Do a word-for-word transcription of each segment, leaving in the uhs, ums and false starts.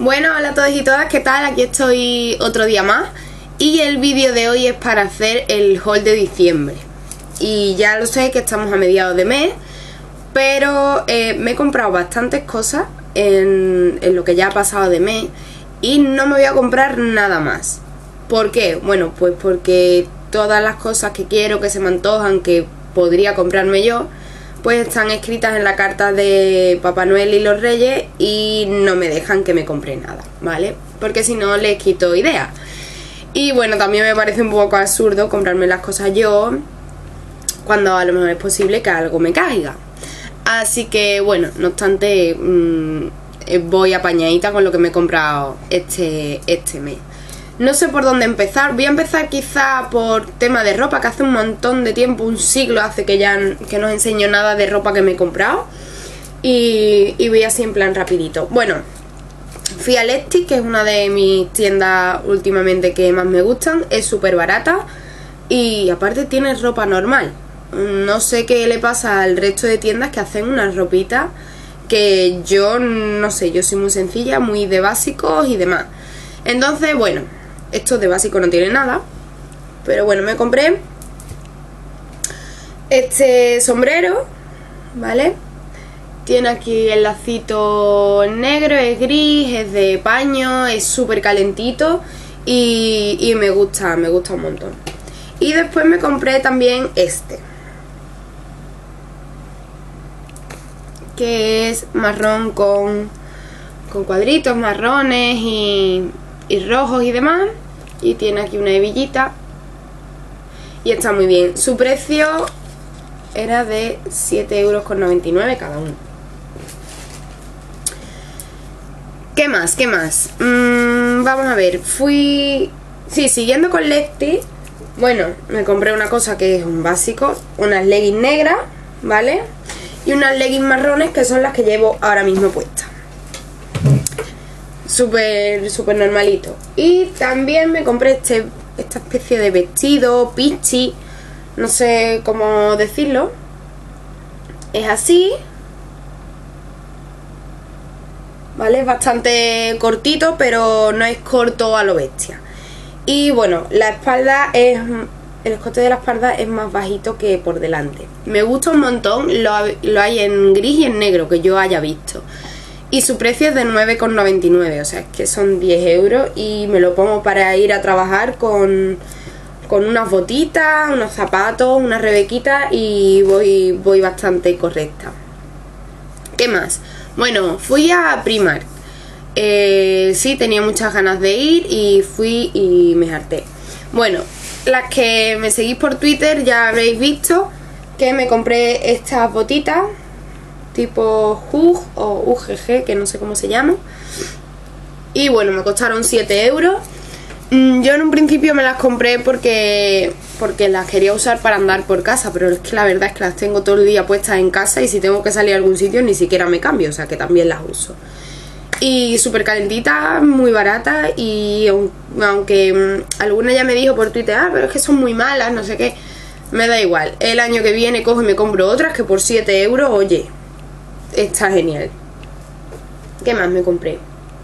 Bueno, hola a todos y todas, ¿qué tal? Aquí estoy otro día más y el vídeo de hoy es para hacer el haul de diciembre. Y ya lo sé que estamos a mediados de mes, pero eh, me he comprado bastantes cosas en, en lo que ya ha pasado de mes y no me voy a comprar nada más. ¿Por qué? Bueno, pues porque todas las cosas que quiero, que se me antojan, que podría comprarme yo, pues están escritas en la carta de Papá Noel y los Reyes y no me dejan que me compre nada, ¿vale? Porque si no les quito ideas. Y bueno, también me parece un poco absurdo comprarme las cosas yo cuando a lo mejor es posible que algo me caiga. Así que bueno, no obstante, mmm, voy apañadita con lo que me he comprado este, este mes. No sé por dónde empezar. Voy a empezar quizá por tema de ropa, que hace un montón de tiempo, un siglo hace que ya que no os enseño nada de ropa que me he comprado. Y, y voy así en plan rapidito. Bueno, fui a Lexti, que es una de mis tiendas últimamente que más me gustan. Es súper barata y aparte tiene ropa normal. No sé qué le pasa al resto de tiendas que hacen unas ropitas que yo no sé, yo soy muy sencilla, muy de básicos y demás. Entonces, bueno, esto de básico no tiene nada, pero bueno, me compré este sombrero, ¿vale? Tiene aquí el lacito negro, es gris, es de paño, es súper calentito y, y me gusta, me gusta un montón. Y después me compré también este, que es marrón con, con cuadritos marrones y... y rojos y demás, y tiene aquí una hebillita y está muy bien. Su precio era de siete euros con noventa y nueve cada uno. ¿Qué más? ¿Qué más? Mm, vamos a ver, fui... Sí, siguiendo con Lexti, bueno, me compré una cosa que es un básico, unas leggings negras, ¿vale? Y unas leggings marrones que son las que llevo ahora mismo puestas. Súper, súper normalito. Y también me compré este, esta especie de vestido, pichi, no sé cómo decirlo. Es así, ¿vale? Es bastante cortito, pero no es corto a lo bestia. Y bueno, la espalda es... el escote de la espalda es más bajito que por delante. Me gusta un montón, lo, lo hay en gris y en negro que yo haya visto. Y su precio es de nueve con noventa y nueve, o sea, es que son diez euros y me lo pongo para ir a trabajar con, con unas botitas, unos zapatos, una rebequita y voy, voy bastante correcta. ¿Qué más? Bueno, fui a Primark. Eh, sí, tenía muchas ganas de ir y fui y me harté. Bueno, las que me seguís por Twitter ya habréis visto que me compré estas botitas tipo Hug o U G G, que no sé cómo se llama. Y bueno, me costaron siete euros. Yo en un principio me las compré porque porque las quería usar para andar por casa, pero es que la verdad es que las tengo todo el día puestas en casa y si tengo que salir a algún sitio ni siquiera me cambio, o sea que también las uso. Y súper calentitas, muy baratas y aunque alguna ya me dijo por Twitter, ah, pero es que son muy malas, no sé qué, me da igual. El año que viene cojo y me compro otras que por siete euros, oye, está genial. ¿Qué más me compré?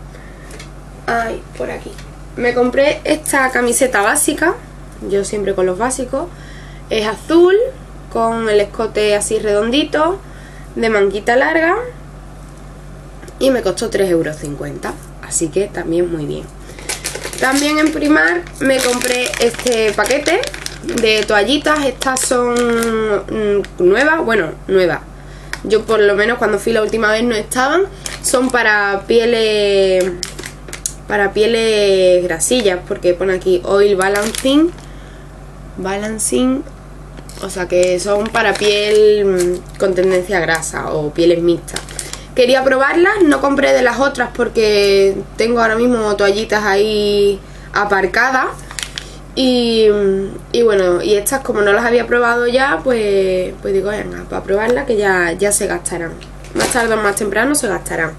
Ay, por aquí. Me compré esta camiseta básica. Yo siempre con los básicos. Es azul, con el escote así redondito, de manguita larga. Y me costó tres euros cincuenta. Así que también muy bien. También en Primark me compré este paquete de toallitas. Estas son nuevas, bueno, nuevas. Yo por lo menos cuando fui la última vez no estaban. Son para pieles para pieles grasillas, porque pone aquí Oil Balancing Balancing, o sea que son para piel con tendencia a grasa o pieles mixtas. Quería probarlas, no compré de las otras porque tengo ahora mismo toallitas ahí aparcadas. Y, y bueno, y estas como no las había probado ya, pues, pues digo, venga, para probarlas que ya, ya se gastarán. Más tarde o más temprano se gastarán.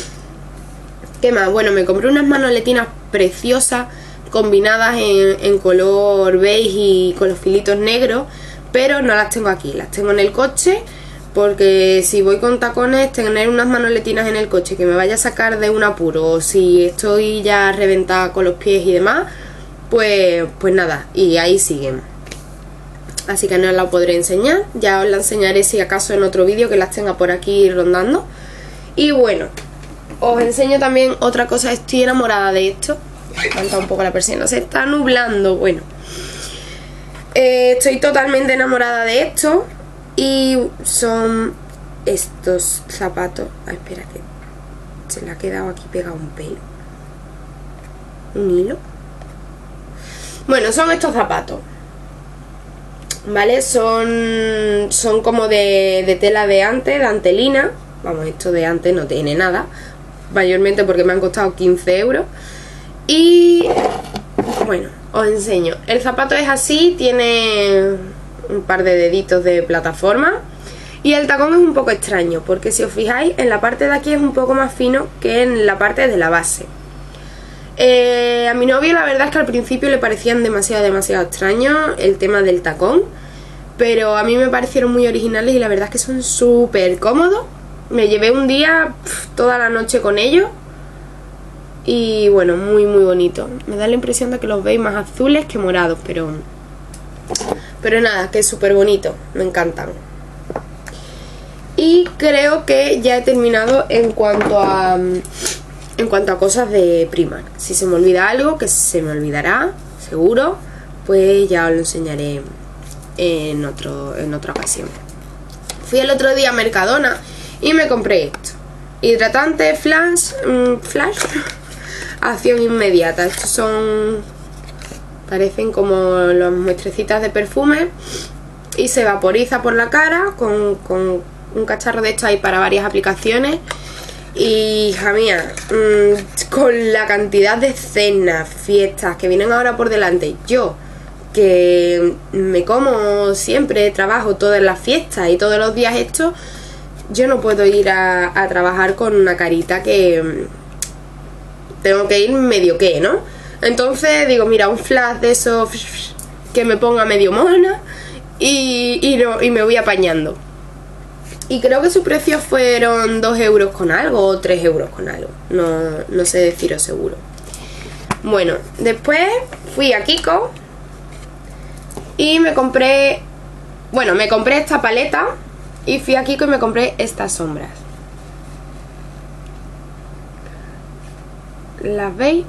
¿Qué más? Bueno, me compré unas manoletinas preciosas combinadas en, en color beige y con los filitos negros, pero no las tengo aquí, las tengo en el coche porque si voy con tacones, tener unas manoletinas en el coche que me vaya a sacar de un apuro, o si estoy ya reventada con los pies y demás, pues, pues nada, y ahí siguen. Así que no os la podré enseñar, ya os la enseñaré si acaso en otro vídeo que las tenga por aquí rondando. Y bueno, os enseño también otra cosa, estoy enamorada de esto. Levanta un poco la persiana, se está nublando, bueno. Eh, estoy totalmente enamorada de esto. Y son estos zapatos. Ay, espera que se le ha quedado aquí pegado un pelo. Un hilo. Bueno, son estos zapatos, ¿vale? Son, son como de, de tela de ante, de antelina. Vamos, esto de antes no tiene nada, mayormente porque me han costado quince euros. Y bueno, os enseño. El zapato es así, tiene un par de deditos de plataforma. Y el tacón es un poco extraño, porque si os fijáis, en la parte de aquí es un poco más fino que en la parte de la base. Eh, a mi novio la verdad es que al principio le parecían demasiado, demasiado extraños el tema del tacón, pero a mí me parecieron muy originales y la verdad es que son súper cómodos. Me llevé un día pf, toda la noche con ellos. Y bueno, muy muy bonito. Me da la impresión de que los veis más azules que morados, pero pero nada, que es súper bonito. Me encantan. Y creo que ya he terminado en cuanto a en cuanto a cosas de Primark. Si se me olvida algo, que se me olvidará, seguro, pues ya os lo enseñaré en otro en otra ocasión. Fui el otro día a Mercadona y me compré esto. Hidratante Flash, mmm, Flash acción inmediata. Estos son, parecen como las muestrecitas de perfume y se vaporiza por la cara con, con un cacharro de estos ahí para varias aplicaciones. Y hija mía, mmm, con la cantidad de cenas, fiestas que vienen ahora por delante, yo que me como siempre, trabajo todas las fiestas y todos los días esto, yo no puedo ir a, a trabajar con una carita que tengo que ir medio que, ¿no? Entonces digo, mira, un flash de esos que me ponga medio mona y, y, no, y me voy apañando. Y creo que su precio fueron dos euros con algo o tres euros con algo, no, no sé deciros seguro. Bueno, después fui a Kiko y me compré, bueno, me compré esta paleta y fui a Kiko y me compré estas sombras. ¿Las veis?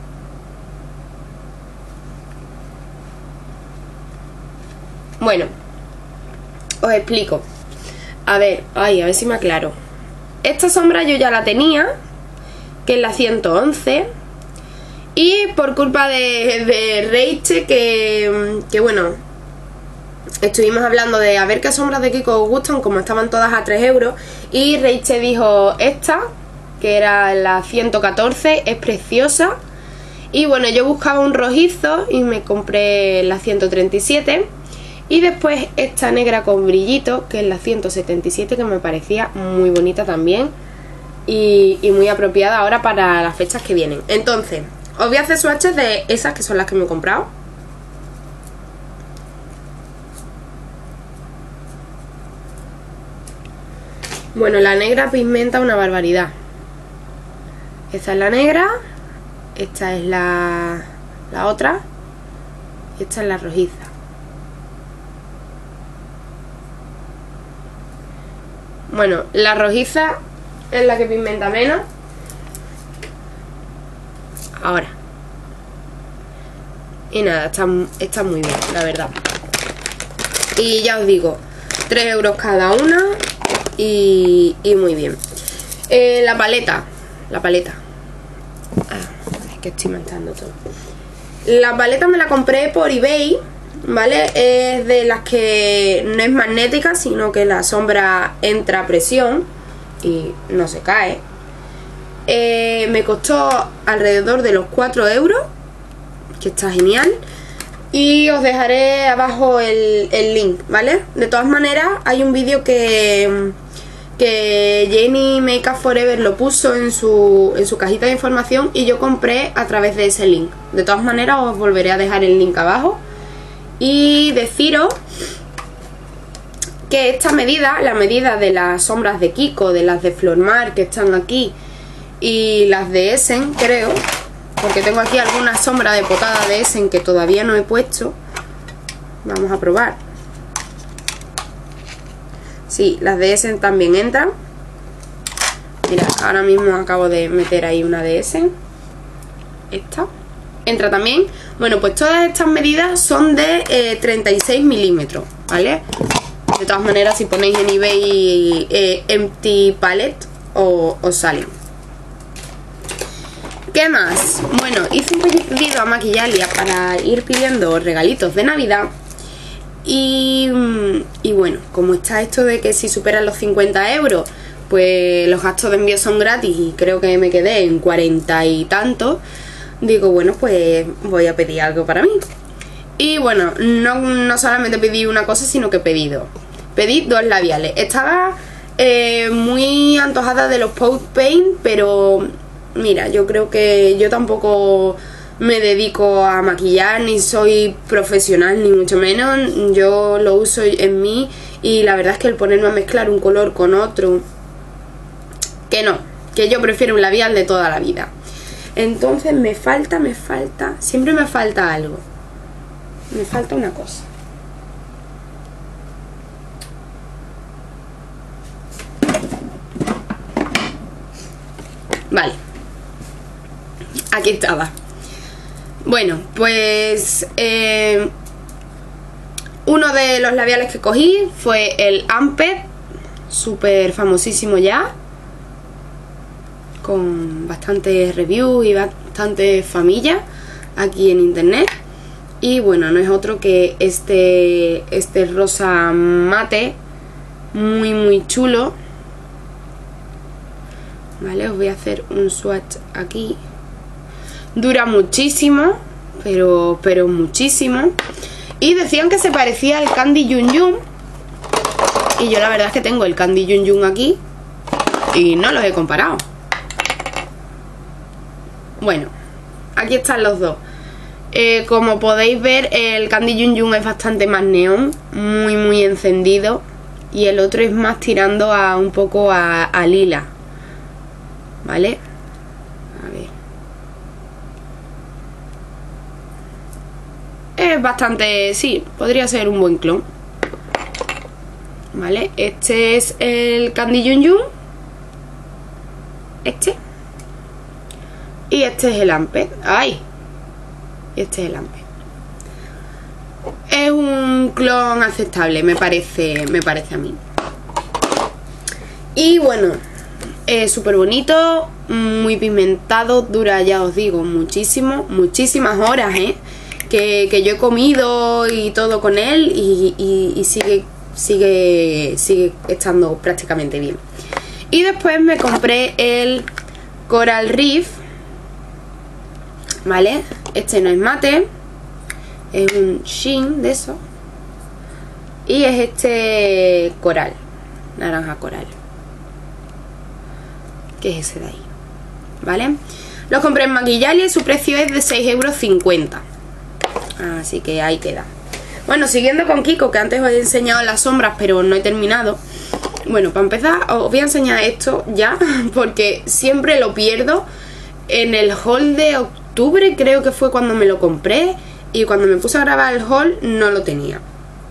Bueno, os explico. A ver, ay, a ver si me aclaro. Esta sombra yo ya la tenía, que es la ciento once. Y por culpa de, de Reiche, que, que bueno, estuvimos hablando de a ver qué sombras de Kiko os gustan, como estaban todas a tres euros. Y Reiche dijo esta, que era la ciento catorce, es preciosa. Y bueno, yo buscaba un rojizo y me compré la ciento treinta y siete. Y después esta negra con brillito, que es la ciento setenta y siete, que me parecía muy bonita también. Y, y muy apropiada ahora para las fechas que vienen. Entonces, os voy a hacer swatches de esas que son las que me he comprado. Bueno, la negra pigmenta una barbaridad. Esta es la negra, esta es la, la otra, y esta es la rojiza. Bueno, la rojiza es la que pigmenta menos. Ahora. Y nada, está, está muy bien, la verdad. Y ya os digo, tres euros cada una y, y muy bien. Eh, la paleta. La paleta. Ah, es que estoy manchando todo. La paleta me la compré por eBay, ¿vale? Es de las que no es magnética, sino que la sombra entra a presión y no se cae. Eh, me costó alrededor de los cuatro euros, que está genial. Y os dejaré abajo el, el link, ¿vale? De todas maneras, hay un vídeo que, que Jenny Makeup Forever lo puso en su, en su cajita de información y yo compré a través de ese link. De todas maneras, os volveré a dejar el link abajo. Y deciros que esta medida, la medida de las sombras de Kiko, de las de Flormar que están aquí y las de Essen, creo, porque tengo aquí algunas sombras de potada de Essen que todavía no he puesto. Vamos a probar. Sí, las de Essen también entran. Mira, ahora mismo acabo de meter ahí una de Essen. Esta entra también. Bueno, pues todas estas medidas son de eh, treinta y seis milímetros, ¿vale? De todas maneras, si ponéis en eBay eh, empty palette o os salen. ¿Qué más? Bueno, hice un pedido a Maquillalia para ir pidiendo regalitos de Navidad. Y, y bueno, como está esto de que si superan los cincuenta euros, pues los gastos de envío son gratis y creo que me quedé en cuarenta y tantos, digo, bueno, pues voy a pedir algo para mí. Y bueno, no, no solamente pedí una cosa, sino que he pedido. Pedí dos labiales. Estaba eh, muy antojada de los Pot Paint, pero mira, yo creo que yo tampoco me dedico a maquillar, ni soy profesional, ni mucho menos. Yo lo uso en mí y la verdad es que el ponerme a mezclar un color con otro, que no, que yo prefiero un labial de toda la vida. Entonces me falta, me falta, siempre me falta algo. Me falta una cosa. Vale. Aquí estaba. Bueno, pues eh, uno de los labiales que cogí fue el Amped, súper famosísimo ya, con bastantes reviews y bastantes familias aquí en internet. Y bueno, no es otro que este, este rosa mate, muy muy chulo. Vale, os voy a hacer un swatch aquí. Dura muchísimo, pero, pero muchísimo. Y decían que se parecía al Candy Yum Yum. Y yo la verdad es que tengo el Candy Yum Yum aquí y no los he comparado. Bueno, aquí están los dos. Eh, como podéis ver, el Candy Yum Yum es bastante más neón, muy muy encendido. Y el otro es más tirando a un poco a, a lila. ¿Vale? A ver. Es bastante, sí, podría ser un buen clon. ¿Vale? Este es el Candy Yum Yum. Este. Y este es el Amped. ¡Ay! Este es el Amped. Es un clon aceptable, me parece, me parece a mí. Y bueno, es súper bonito, muy pigmentado, dura, ya os digo, muchísimo, muchísimas horas, ¿eh? Que, que yo he comido y todo con él y, y, y sigue, sigue, sigue estando prácticamente bien. Y después me compré el Coral Reef, ¿vale? Este no es mate, es un sheen de eso. Y es este coral, naranja coral, que es ese de ahí, ¿vale? Lo compré en Maquillalia y su precio es de seis euros cincuenta. Así que ahí queda. Bueno, siguiendo con Kiko, que antes os he enseñado las sombras, pero no he terminado. Bueno, para empezar os voy a enseñar esto ya, porque siempre lo pierdo. En el haul de octubre creo que fue cuando me lo compré, y cuando me puse a grabar el haul no lo tenía.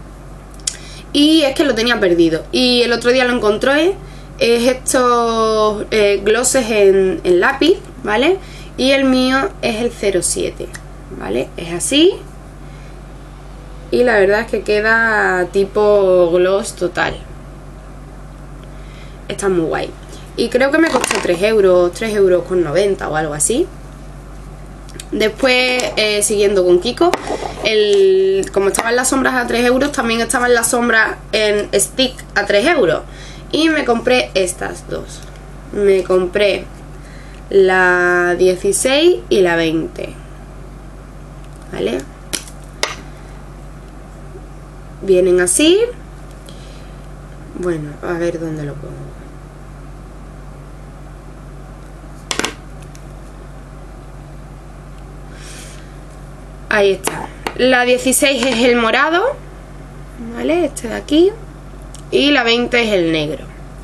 Y es que lo tenía perdido. Y el otro día lo encontré. Es estos eh, glosses en, en lápiz, ¿vale? Y el mío es el cero siete, ¿vale? Es así. Y la verdad es que queda tipo gloss total. Está muy guay. Y creo que me costó tres euros, tres euros con noventa o algo así. Después, eh, siguiendo con Kiko, el, como estaban las sombras a tres euros, también estaban las sombras en stick a tres euros. Y me compré estas dos. Me compré la dieciséis y la veinte. ¿Vale? Vienen así. Bueno, a ver dónde lo pongo. Ahí está. La dieciséis es el morado, ¿vale? Este de aquí. y la veinte es el negro.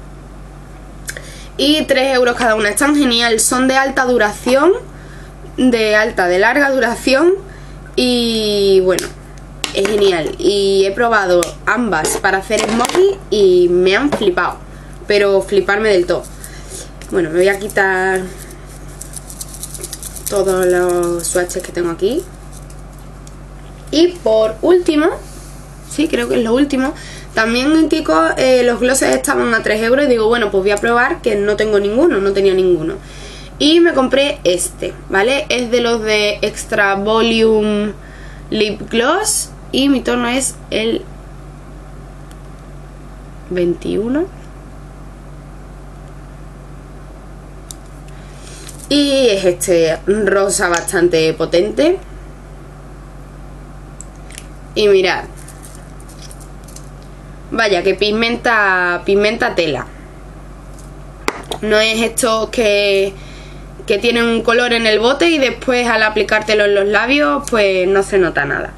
Y tres euros cada una. Están genial, son de alta duración, de alta, de larga duración. Y bueno, es genial. Y he probado ambas para hacer smokey y me han flipado, pero fliparme del todo. Bueno, me voy a quitar todos los swatches que tengo aquí. Y por último, sí, creo que es lo último, también en Kiko eh, los glosses estaban a tres euros y digo, bueno, pues voy a probar, que no tengo ninguno, no tenía ninguno. Y me compré este, ¿vale? Es de los de Extra Volume Lip Gloss y mi tono es el veintiuno. Y es este rosa bastante potente. Y mirad, vaya que pigmenta, pigmenta tela. No es esto que, que tiene un color en el bote y después al aplicártelo en los labios pues no se nota nada.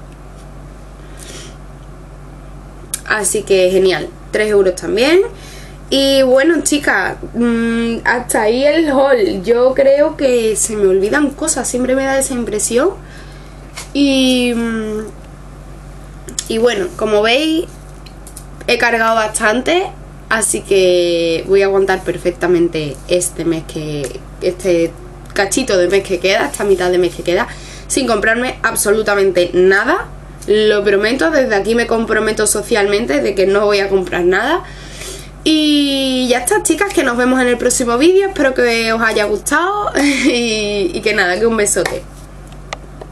Así que genial, tres euros también. Y bueno, chicas, mmm, hasta ahí el haul. Yo creo que se me olvidan cosas, siempre me da esa impresión. Y... Mmm, Y bueno, como veis, he cargado bastante, así que voy a aguantar perfectamente este mes que este cachito de mes que queda, esta mitad de mes que queda, sin comprarme absolutamente nada. Lo prometo, desde aquí me comprometo socialmente de que no voy a comprar nada. Y ya está, chicas, que nos vemos en el próximo vídeo. Espero que os haya gustado y, y que nada, que un besote.